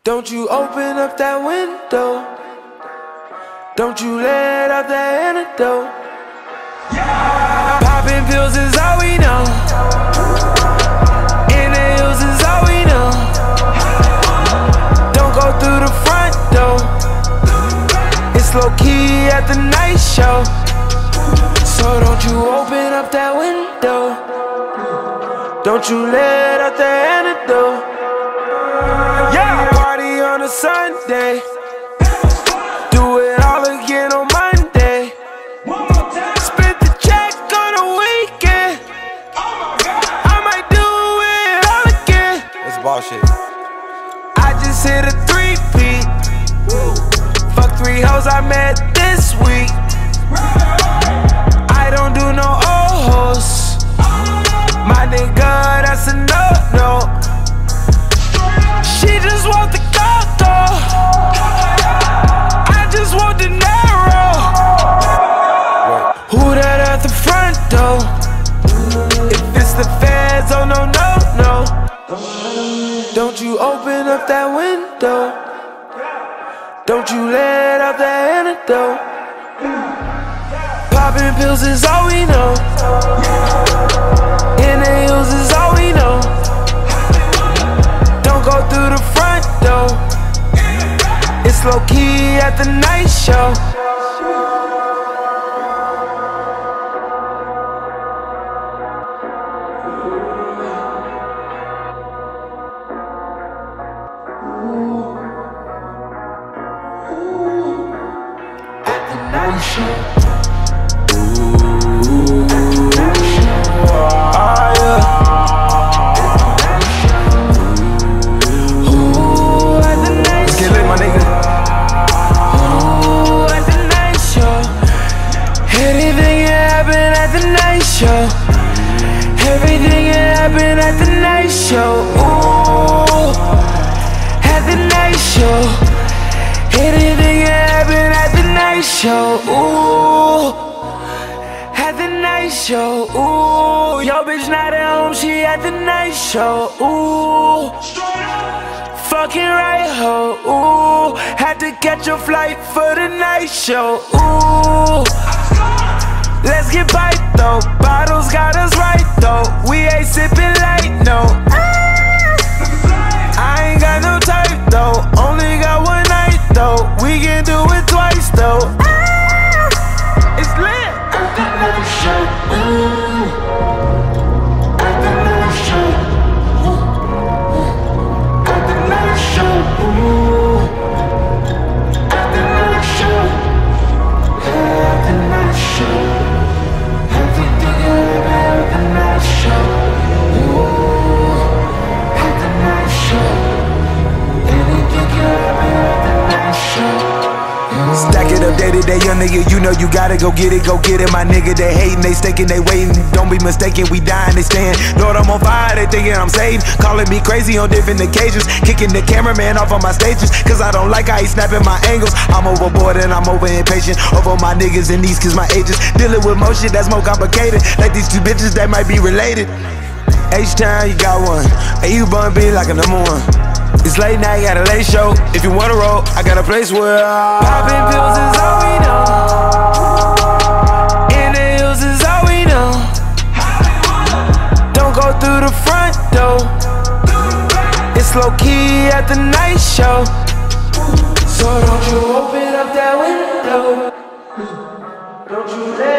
Don't you open up that window. Don't you let out that antidote. Popping pills is all we know. In the hills is all we know. Don't go through the front door. It's low key at the night show. So don't you open up that window. Don't you let out the antidote. Yeah, party on a Sunday. Do it all again on Monday. Spent the check on a weekend. I might do it all again. It's bullshit. I just hit a 3-peat. Fuck 3 hoes I met this week. I don't do no old hoes. My nigga, that's a no-no. She just want the condo. I just want the narrow. Who that at the front door? If it's the feds, oh no, no, no. Don't you open up that window. Don't you let out the antidote. Popping pills is all we know. In the hills is all we know. Don't go through the front door. It's low key at the night show. At the night show. Everything can happen at the night show. Ooh, at the night show. Anything can happen at the night show. Ooh, at the night show. Ooh, yo bitch not at home, she at the night show. Ooh, fucking right ho. Ooh, had to catch a flight for the night show. Ooh, let's get bite though. Bottles got us right though. We ain't sipping light, no. I ain't got no type though. Only got one night though. We can do it twice though. It's lit. At the night show. Ooh. At the night show. At the night show. Ooh. At the night show. At the night show. Stack it up day to day, young nigga, you know you gotta go get it, my nigga. They hating, they staking, they waiting. Don't be mistaken, we dying, they staying. Lord, I'm on fire, they thinking I'm saved. Calling me crazy on different occasions. Kicking the cameraman off on my stages, cause I don't like how he snapping my angles. I'm overboard and I'm over impatient. Over my niggas and these cause my ages. Dealing with more shit that's more complicated. Like these 2 bitches that might be related. H-Town, you got one. And you bun be like a #1. It's late night, got a late show. If you wanna roll, I got a place where popping pills is all we know. In the hills is all we know. Don't go through the front door. It's low key at the night show. So don't you open up that window. Don't you let